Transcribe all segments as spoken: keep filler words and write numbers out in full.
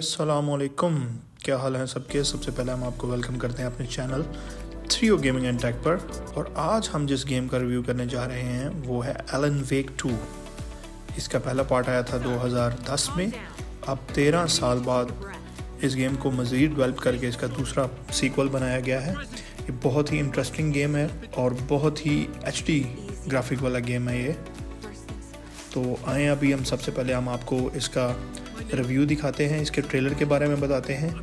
अस्सलामुअलैकुम, क्या हाल है सबके। सबसे पहले हम आपको वेलकम करते हैं अपने channel three O gaming and tech पर। और आज हम जिस गेम का रिव्यू करने जा रहे हैं वो है एलन वेक टू। इसका पहला पार्ट आया था दो हज़ार दस में। अब तेरह साल बाद इस गेम को मज़ीद डेवलप करके इसका दूसरा सीक्वल बनाया गया है। ये बहुत ही इंटरेस्टिंग गेम है और बहुत ही एच डी ग्राफिक वाला गेम है ये। तो आए अभी हम सबसे पहले हम आपको इसका रिव्यू दिखाते हैं, इसके ट्रेलर के बारे में बताते हैं।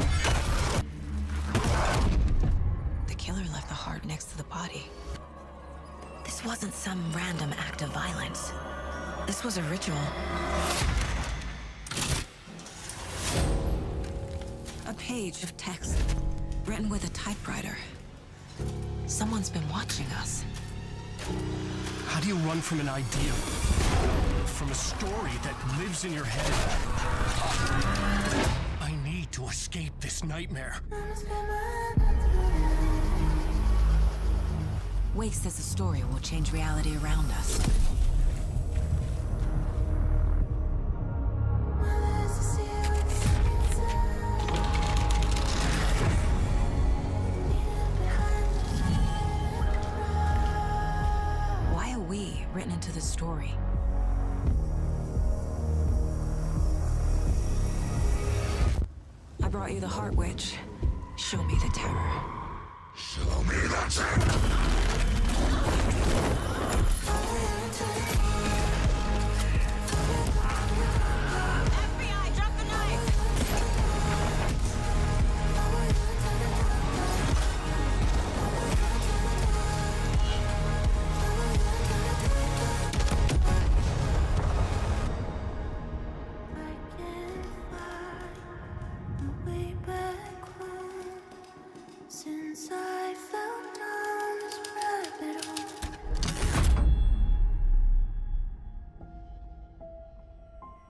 The killer left the heart next to the body. This wasn't some random act of violence. This was a ritual. A page of text written with a typewriter. Someone's been watching us. How do you run from an idea? From a story that lives in your head? I need to escape this nightmare. Wake says the story will change reality around us. Why are we written into the story? I brought you the Heart Witch. Show me the terror. Show me the terror.